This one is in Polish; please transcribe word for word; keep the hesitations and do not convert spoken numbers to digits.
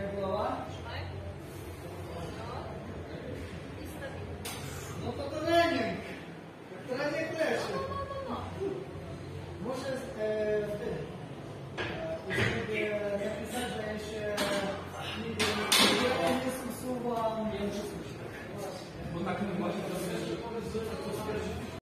jak głowa? No to trening. Trening leży. Muszę e, sobie napisać, że ja się nie usuwam. Bo tak nie macie to